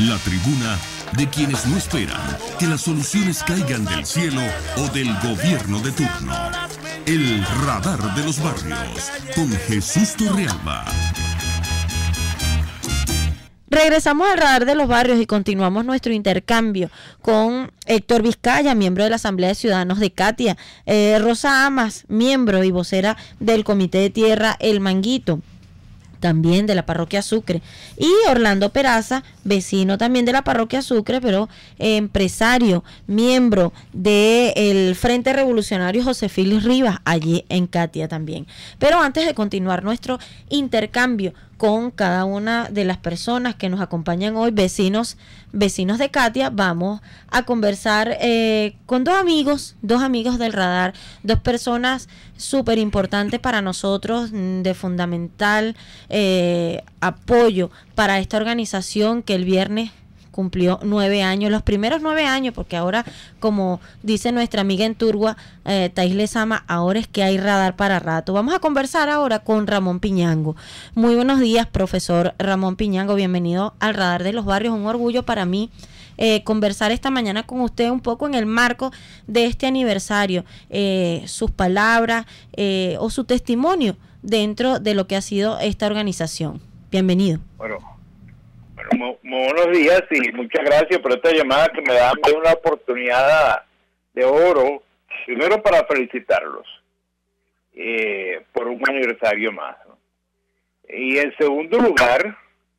La tribuna de quienes no esperan que las soluciones caigan del cielo o del gobierno de turno. El radar de los barrios con Jesús Torrealba. Regresamos al radar de los barrios y continuamos nuestro intercambio con Héctor Vizcaya, miembro de la Asamblea de Ciudadanos de Catia, Rosa Amas, miembro y vocera del Comité de Tierra El Manguito, también de la Parroquia Sucre, y Orlando Peraza, vecino también de la Parroquia Sucre, pero empresario, miembro del Frente Revolucionario José Félix Rivas, allí en Catia también. Pero antes de continuar nuestro intercambio con cada una de las personas que nos acompañan hoy, vecinos de Catia, vamos a conversar con dos amigos del radar, dos personas súper importantes para nosotros, de fundamental apoyo para esta organización que el viernes cumplió 9 años, los primeros 9 años, porque ahora, como dice nuestra amiga en Turgua, Thais Lezama, ahora es que hay radar para rato. Vamos a conversar ahora con Ramón Piñango. Muy buenos días, profesor Ramón Piñango, bienvenido al radar de los barrios. Un orgullo para mí conversar esta mañana con usted un poco en el marco de este aniversario, sus palabras o su testimonio dentro de lo que ha sido esta organización. Bienvenido. Bueno, muy buenos días y muchas gracias por esta llamada que me da una oportunidad de oro, primero para felicitarlos por un aniversario más, ¿no? Y en segundo lugar,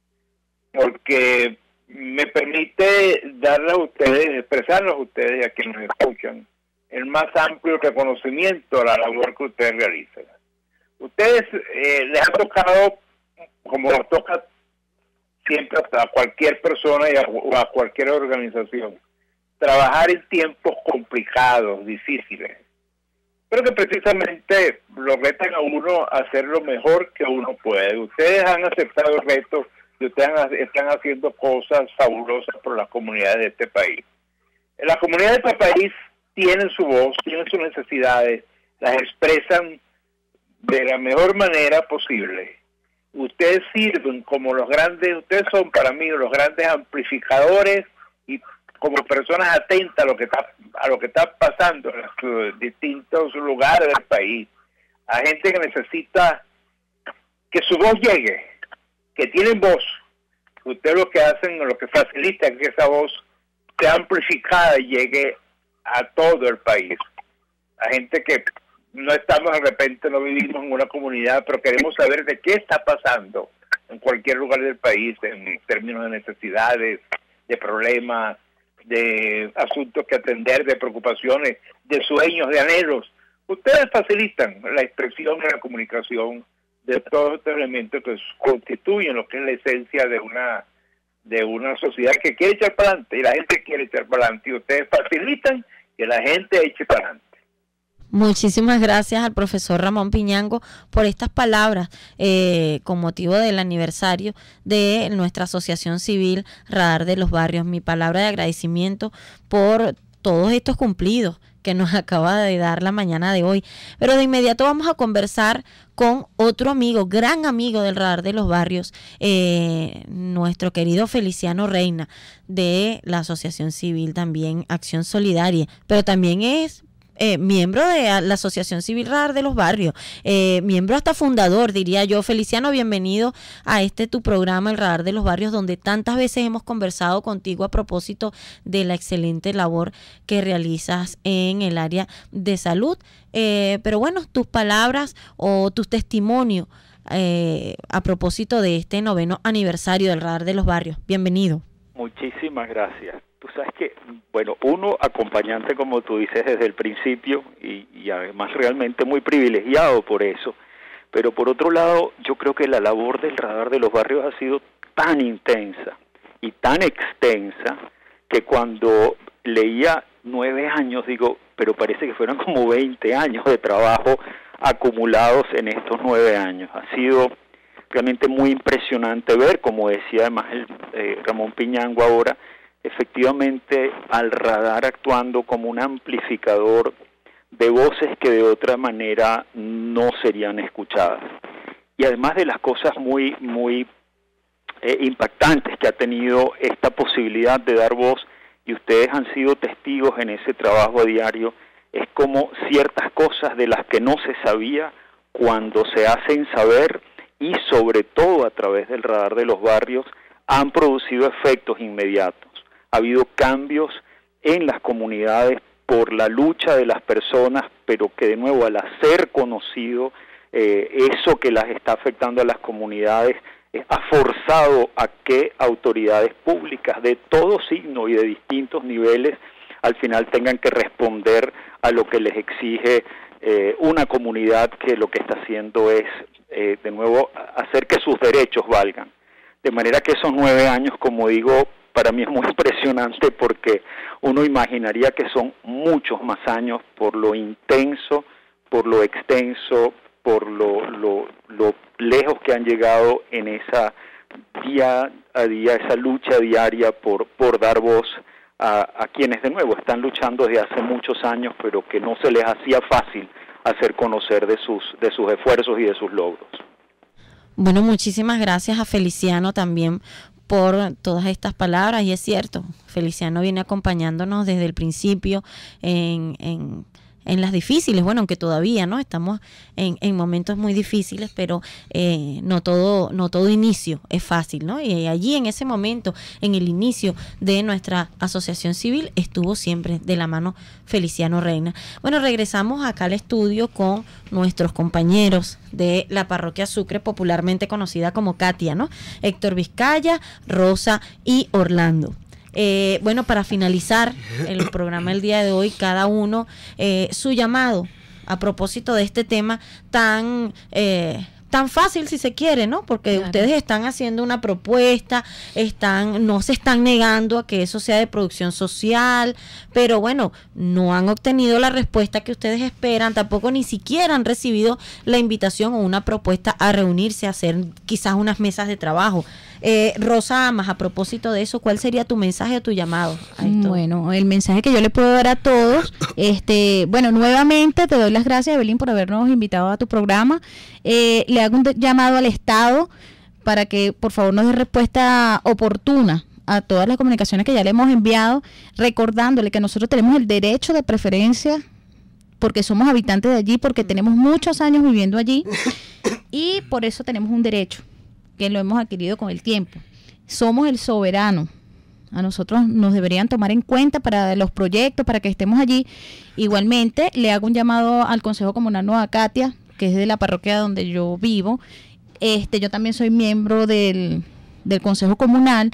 porque me permite darle a ustedes, expresarles a ustedes y a quienes nos escuchan, el más amplio reconocimiento a la labor que ustedes realizan. Ustedes les ha tocado, como nos toca siempre a cualquier persona o a cualquier organización, trabajar en tiempos complicados, difíciles, pero que precisamente lo retan a uno a hacer lo mejor que uno puede. Ustedes han aceptado el reto y ustedes están haciendo cosas fabulosas por las comunidades de este país. Las comunidades de este país tienen su voz, tienen sus necesidades, las expresan de la mejor manera posible. Ustedes sirven como los grandes, ustedes son para mí los grandes amplificadores y como personas atentas a lo que está pasando en los distintos lugares del país, a gente que necesita que su voz llegue, que tienen voz. Ustedes lo que hacen, lo que facilitan que esa voz sea amplificada y llegue a todo el país. A gente que no estamos de repente, no vivimos en una comunidad, pero queremos saber de qué está pasando en cualquier lugar del país en términos de necesidades, de problemas, de asuntos que atender, de preocupaciones, de sueños, de anhelos. Ustedes facilitan la expresión y la comunicación de todos estos elementos que constituyen lo que es la esencia de una sociedad que quiere echar para adelante, y la gente quiere echar para adelante, y ustedes facilitan que la gente eche para adelante. Muchísimas gracias al profesor Ramón Piñango por estas palabras con motivo del aniversario de nuestra asociación civil Radar de los Barrios. Mi palabra de agradecimiento por todos estos cumplidos que nos acaba de dar la mañana de hoy. Pero de inmediato vamos a conversar con otro amigo, gran amigo del Radar de los Barrios, nuestro querido Feliciano Reina, de la asociación civil también Acción Solidaria, pero también es miembro de la Asociación Civil Radar de los Barrios, miembro hasta fundador, diría yo. Feliciano, bienvenido a tu programa, El Radar de los Barrios, donde tantas veces hemos conversado contigo a propósito de la excelente labor que realizas en el área de salud. Pero bueno, tus palabras o tus testimonios a propósito de este 9º aniversario del Radar de los Barrios. Bienvenido. Muchísimas gracias. Tú sabes que, bueno, uno acompañante, como tú dices, desde el principio y además realmente muy privilegiado por eso, pero por otro lado, yo creo que la labor del Radar de los Barrios ha sido tan intensa y tan extensa que cuando leía 9 años, digo, pero parece que fueron como 20 años de trabajo acumulados en estos 9 años. Ha sido realmente muy impresionante ver, como decía además Ramón Piñango ahora, efectivamente al radar actuando como un amplificador de voces que de otra manera no serían escuchadas. Y además de las cosas muy impactantes que ha tenido esta posibilidad de dar voz, y ustedes han sido testigos en ese trabajo diario, es como ciertas cosas de las que no se sabía, cuando se hacen saber, y sobre todo a través del radar de los barrios, han producido efectos inmediatos. Ha habido cambios en las comunidades por la lucha de las personas, pero que de nuevo, al hacer conocido eso que las está afectando a las comunidades, ha forzado a que autoridades públicas de todo signo y de distintos niveles al final tengan que responder a lo que les exige una comunidad que lo que está haciendo es, de nuevo, hacer que sus derechos valgan. De manera que esos 9 años, como digo, para mí es muy impresionante, porque uno imaginaría que son muchos más años por lo intenso, por lo extenso, por lo lejos que han llegado en esa día a día, esa lucha diaria por dar voz a quienes de nuevo están luchando desde hace muchos años, pero que no se les hacía fácil hacer conocer de sus esfuerzos y de sus logros. Bueno, muchísimas gracias a Feliciano también por todas estas palabras, y es cierto, Feliciano viene acompañándonos desde el principio en las difíciles, bueno, aunque todavía no estamos en momentos muy difíciles, pero no todo inicio es fácil, ¿no? Y allí en ese momento, en el inicio de nuestra asociación civil, estuvo siempre de la mano Feliciano Reina. Bueno, regresamos acá al estudio con nuestros compañeros de la parroquia Sucre, popularmente conocida como Katia, ¿no? Héctor Vizcaya, Rosa y Orlando. Bueno, para finalizar el programa el día de hoy, cada uno su llamado a propósito de este tema tan fácil, si se quiere, ¿no? Porque claro, ustedes están haciendo una propuesta, no se están negando a que eso sea de producción social, pero bueno, no han obtenido la respuesta que ustedes esperan, tampoco ni siquiera han recibido la invitación o una propuesta a reunirse, a hacer quizás unas mesas de trabajo. Rosa Amas, a propósito de eso, ¿cuál sería tu mensaje o tu llamado a esto? Bueno, el mensaje que yo le puedo dar a todos, bueno, nuevamente te doy las gracias, Evelyn, por habernos invitado a tu programa. Le hago un llamado al Estado para que por favor nos dé respuesta oportuna a todas las comunicaciones que ya le hemos enviado, recordándole que nosotros tenemos el derecho de preferencia porque somos habitantes de allí, porque tenemos muchos años viviendo allí y por eso tenemos un derecho que lo hemos adquirido con el tiempo. Somos el soberano. A nosotros nos deberían tomar en cuenta para los proyectos, para que estemos allí. Igualmente, le hago un llamado al Consejo Comunal Nueva Catia, que es de la parroquia donde yo vivo. Yo también soy miembro del Consejo Comunal.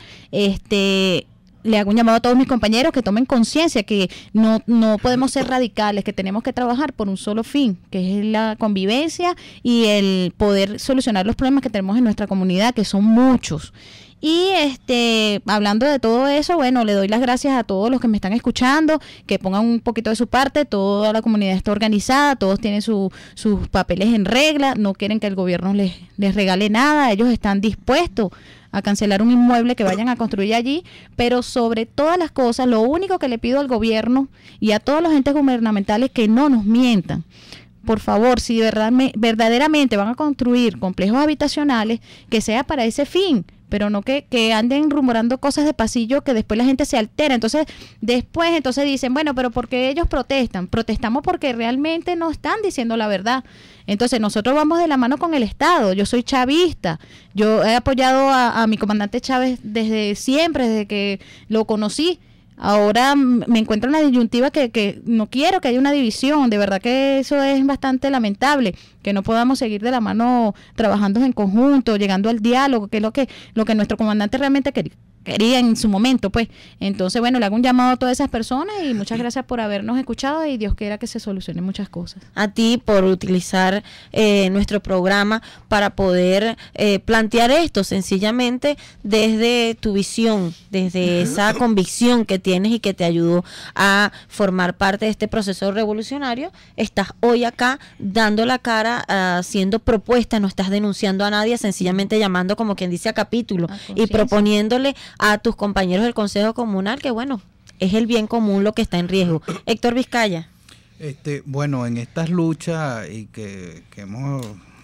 Le hago un llamado a todos mis compañeros que tomen conciencia que no podemos ser radicales, que tenemos que trabajar por un solo fin, que es la convivencia y el poder solucionar los problemas que tenemos en nuestra comunidad, que son muchos. Y hablando de todo eso, bueno, le doy las gracias a todos los que me están escuchando, que pongan un poquito de su parte. Toda la comunidad está organizada, todos tienen sus papeles en regla, no quieren que el gobierno les regale nada, ellos están dispuestos a cancelar un inmueble que vayan a construir allí, pero sobre todas las cosas, lo único que le pido al gobierno y a todos los entes gubernamentales, que no nos mientan. Por favor, si verdaderamente van a construir complejos habitacionales, que sea para ese fin, pero no que anden rumorando cosas de pasillo que después la gente se altera. Entonces dicen, bueno, pero ¿por qué ellos protestan? Protestamos porque realmente no están diciendo la verdad. Entonces nosotros vamos de la mano con el Estado. Yo soy chavista, yo he apoyado a mi comandante Chávez desde siempre, desde que lo conocí. Ahora me encuentro en la disyuntiva que no quiero que haya una división. De verdad que eso es bastante lamentable, que no podamos seguir de la mano trabajando en conjunto, llegando al diálogo, que es lo que nuestro comandante realmente quería en su momento, pues. Entonces, bueno, le hago un llamado a todas esas personas y muchas gracias por habernos escuchado, y Dios quiera que se solucionen muchas cosas. A ti por utilizar nuestro programa para poder plantear esto sencillamente desde tu visión, desde esa convicción que tienes y que te ayudó a formar parte de este proceso revolucionario. Estás hoy acá dando la cara, haciendo propuestas, no estás denunciando a nadie, sencillamente llamando, como quien dice, a capítulo y proponiéndole a tus compañeros del Consejo Comunal que, bueno, es el bien común lo que está en riesgo. Héctor Vizcaya. Bueno, en estas luchas y que hemos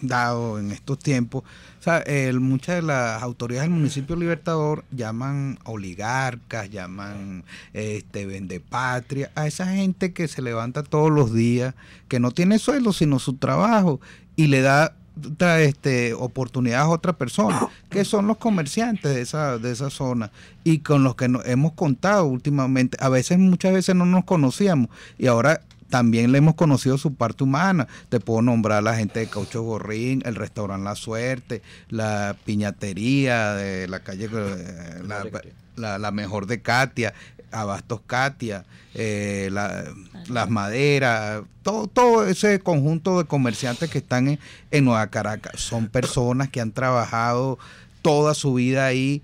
dado en estos tiempos. O sea, muchas de las autoridades del municipio Libertador llaman oligarcas, llaman vendepatria a esa gente que se levanta todos los días, que no tiene sueldo sino su trabajo, y le da oportunidades a otra persona, que son los comerciantes de esa zona, y con los que hemos contado últimamente. Muchas veces no nos conocíamos, y ahora también le hemos conocido su parte humana. Te puedo nombrar la gente de Caucho Gorrín, el restaurante La Suerte, la piñatería de la calle la Mejor de Katia, Abastos Katia, las maderas, todo ese conjunto de comerciantes que están en Nueva Caracas. Son personas que han trabajado toda su vida ahí,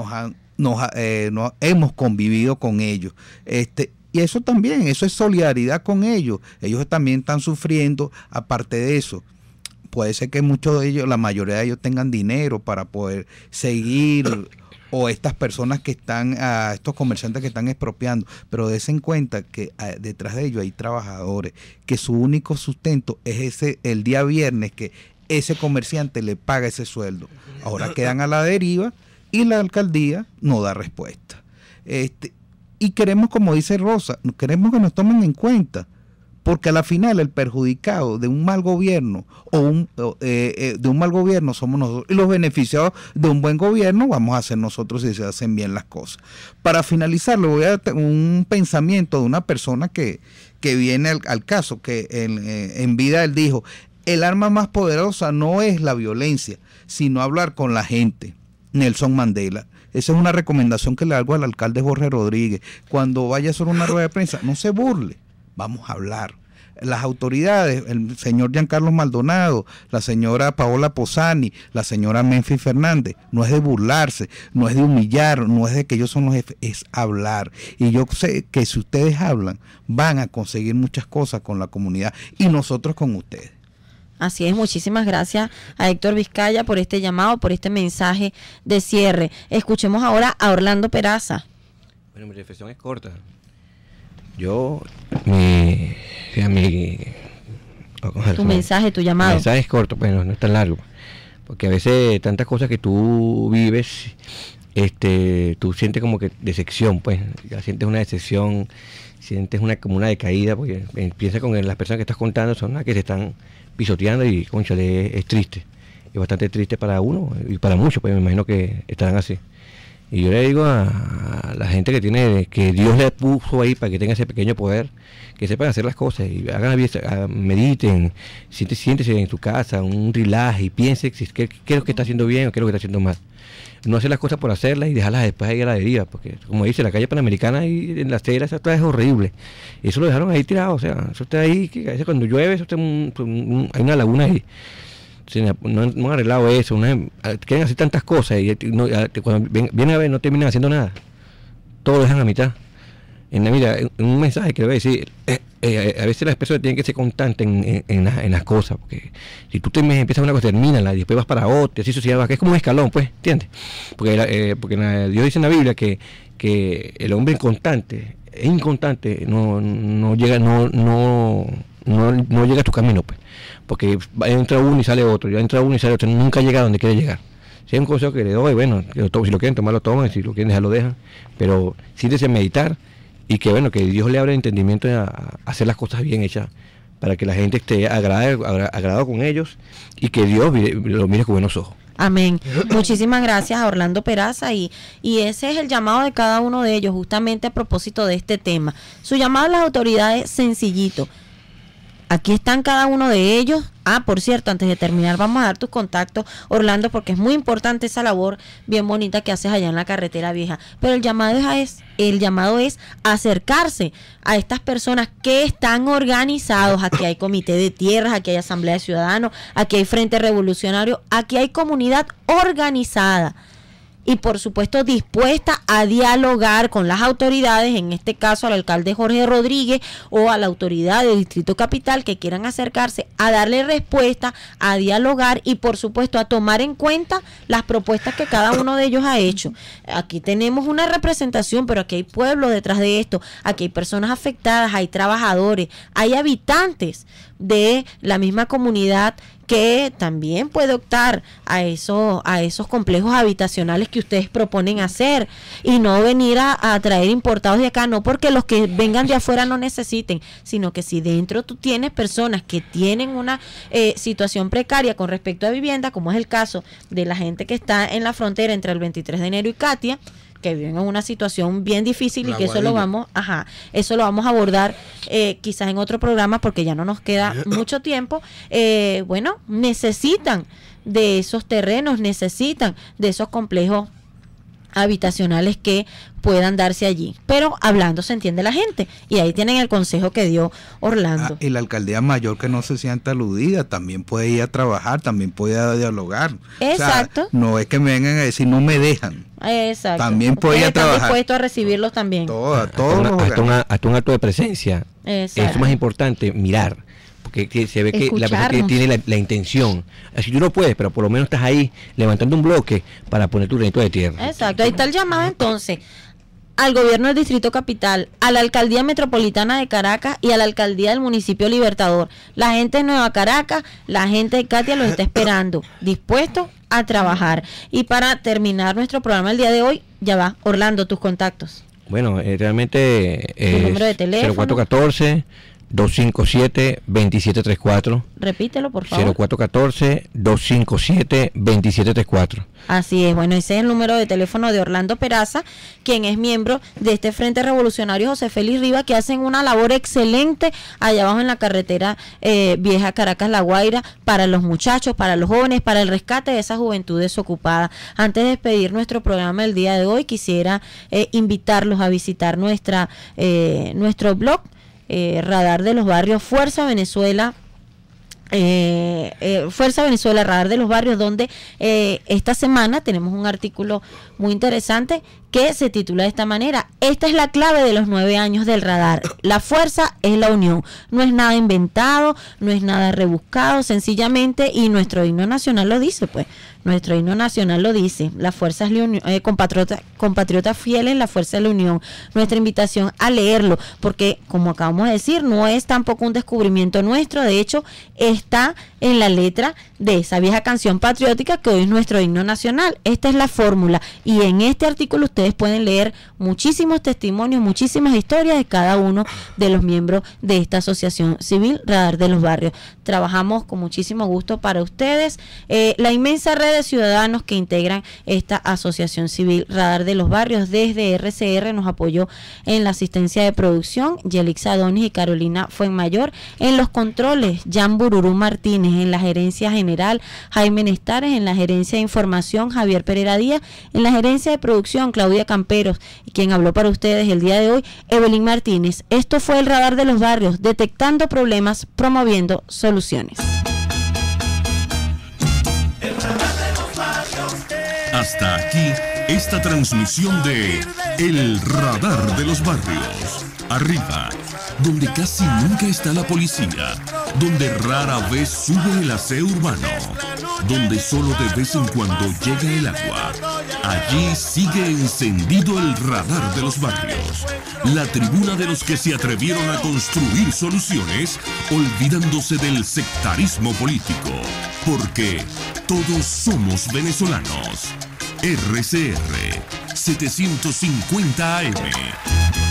hemos convivido con ellos. Y eso también, eso es solidaridad con ellos. Ellos también están sufriendo. Aparte de eso, puede ser que muchos de ellos, la mayoría de ellos tengan dinero para poder seguir, o estas personas que están, estos comerciantes que están expropiando, pero des en cuenta que detrás de ellos hay trabajadores, que su único sustento es el día viernes que ese comerciante le paga ese sueldo. Ahora quedan a la deriva y la alcaldía no da respuesta. Y queremos, como dice Rosa, queremos que nos tomen en cuenta, porque a la final el perjudicado de un mal gobierno de un mal gobierno somos nosotros, y los beneficiados de un buen gobierno vamos a ser nosotros si se hacen bien las cosas. Para finalizar, le voy a dar un pensamiento de una persona que viene al caso, que en vida él dijo: el arma más poderosa no es la violencia, sino hablar con la gente. Nelson Mandela. Esa es una recomendación que le hago al alcalde Jorge Rodríguez. Cuando vaya a hacer una rueda de prensa, no se burle, vamos a hablar. Las autoridades, el señor Giancarlo Maldonado, la señora Paola Posani, la señora Menfi Fernández, no es de burlarse, no es de humillar, no es de que ellos son los jefes, es hablar. Y yo sé que si ustedes hablan, van a conseguir muchas cosas con la comunidad y nosotros con ustedes. Así es, muchísimas gracias a Héctor Vizcaya por este llamado, por este mensaje de cierre. Escuchemos ahora a Orlando Peraza. Bueno, mi reflexión es corta. Tu mensaje, tu llamado. Mi mensaje es corto, pero no es tan largo. Porque a veces tantas cosas que tú vives, tú sientes como que decepción, pues. Ya sientes una decepción, sientes como una decaída, porque piensa con las personas que estás contando son las que se están pisoteando y, cónchale, es triste. Es bastante triste para uno y para muchos, pues me imagino que estarán así. Y yo le digo a la gente que Dios le puso ahí para que tenga ese pequeño poder, que sepan hacer las cosas y mediten, siéntese en su casa, un relax y piense qué es lo que está haciendo bien o qué es lo que está haciendo mal. No hacer las cosas por hacerlas y dejarlas después ahí a la deriva, porque como dice, la calle Panamericana y en la acera esa es horrible. Eso lo dejaron ahí tirado, o sea, eso está ahí, que a veces cuando llueve, eso está hay una laguna ahí. No han arreglado eso, quieren hacer tantas cosas y cuando vienen a ver no terminan haciendo nada. Todo lo dejan a mitad. Mira, un mensaje que le voy a decir, a veces las personas tienen que ser constantes en las cosas, porque si tú empiezas una cosa, termínala y después vas para otra, así sucesivamente, que es como un escalón, pues, ¿entiendes? Porque Dios dice en la Biblia que el hombre inconstante no llega a tu camino, pues, porque entra uno y sale otro, nunca llega a donde quiere llegar. Si hay un consejo que le doy, bueno, si lo quieren tomar lo toman, si lo quieren dejar lo dejan, pero siéntese meditar y que Dios le abra el entendimiento a hacer las cosas bien hechas para que la gente esté agradado con ellos y que Dios lo mire con buenos ojos. Amén. Muchísimas gracias a Orlando Peraza y ese es el llamado de cada uno de ellos justamente a propósito de este tema. Su llamado a las autoridades sencillito. Aquí están cada uno de ellos. Por cierto, antes de terminar vamos a dar tus contactos, Orlando, porque es muy importante esa labor bien bonita que haces allá en la carretera vieja. Pero el llamado es acercarse a estas personas que están organizados. Aquí hay comité de tierras, aquí hay asamblea de ciudadanos, aquí hay frente revolucionario, aquí hay comunidad organizada. Y por supuesto dispuesta a dialogar con las autoridades, en este caso al alcalde Jorge Rodríguez o a la autoridad del Distrito Capital que quieran acercarse a darle respuesta, a dialogar y por supuesto a tomar en cuenta las propuestas que cada uno de ellos ha hecho. Aquí tenemos una representación, pero aquí hay pueblo detrás de esto, aquí hay personas afectadas, hay trabajadores, hay habitantes de la misma comunidad que también puede optar a esos complejos habitacionales que ustedes proponen hacer y no venir a traer importados de acá, no porque los que vengan de afuera no necesiten, sino que si dentro tú tienes personas que tienen una situación precaria con respecto a vivienda, como es el caso de la gente que está en la frontera entre el 23 de enero y Katia, que viven en una situación bien difícil y que eso lo vamos a abordar quizás en otro programa porque ya no nos queda mucho tiempo. Bueno, necesitan de esos terrenos, necesitan de esos complejos habitacionales que puedan darse allí, pero hablando se entiende la gente, y ahí tienen el consejo que dio Orlando. Y la alcaldía mayor, que no se sienta aludida, también puede ir a trabajar, también puede ir a dialogar. Exacto. O sea, no es que me vengan a decir no me dejan. Exacto. También puede ir a trabajar. Están dispuestos a recibirlos también. Hasta un acto de presencia. Exacto. Es más importante mirar, que se ve que la persona que tiene la intención. Así tú no puedes, pero por lo menos estás ahí levantando un bloque para poner tu granito de tierra. Exacto, ahí está el llamado entonces al gobierno del Distrito Capital, a la Alcaldía Metropolitana de Caracas y a la Alcaldía del Municipio Libertador. La gente de Nueva Caracas, la gente de Katia los está esperando, dispuestos a trabajar. Y para terminar nuestro programa el día de hoy, ya va, Orlando, tus contactos. Bueno, realmente tu número de teléfono. 0414-257-2734. Repítelo, por favor. 0414-257-2734. Así es, bueno, ese es el número de teléfono de Orlando Peraza, quien es miembro de este Frente Revolucionario José Félix Rivas, que hacen una labor excelente allá abajo en la carretera vieja Caracas-La Guaira, para los muchachos, para los jóvenes, para el rescate de esa juventud desocupada. Antes de despedir nuestro programa el día de hoy, quisiera invitarlos a visitar nuestro blog, Radar de los Barrios, Fuerza Venezuela, Radar de los Barrios, donde esta semana tenemos un artículo muy interesante que se titula de esta manera: esta es la clave de los 9 años del radar. La fuerza es la unión. No es nada inventado, no es nada rebuscado, sencillamente, y nuestro himno nacional lo dice, pues. Nuestro himno nacional lo dice: la fuerza es la unión, compatriotas fieles, la fuerza es la unión. Nuestra invitación a leerlo, porque como acabamos de decir, no es tampoco un descubrimiento nuestro, de hecho está en la letra de esa vieja canción patriótica que hoy es nuestro himno nacional. Esta es la fórmula, y en este artículo ustedes pueden leer muchísimos testimonios, muchísimas historias de cada uno de los miembros de esta asociación civil Radar de los Barrios. Trabajamos con muchísimo gusto para ustedes, la inmensa red de ciudadanos que integran esta asociación civil Radar de los Barrios. Desde RCR nos apoyó en la asistencia de producción Yelix Adonis y Carolina Fuenmayor, en los controles Jan Bururú Martínez, en la gerencia general Jaime Nestares, en la gerencia de información Javier Pereira Díaz, en la gerencia de producción Claudia Camperos, y quien habló para ustedes el día de hoy, Evelyn Martínez. Esto fue el Radar de los Barrios, detectando problemas, promoviendo soluciones. Hasta aquí esta transmisión de El Radar de los Barrios. Arriba, donde casi nunca está la policía, donde rara vez sube el aseo urbano, donde solo de vez en cuando llega el agua. Allí sigue encendido el Radar de los Barrios, la tribuna de los que se atrevieron a construir soluciones, olvidándose del sectarismo político, porque todos somos venezolanos. RCR 750 AM.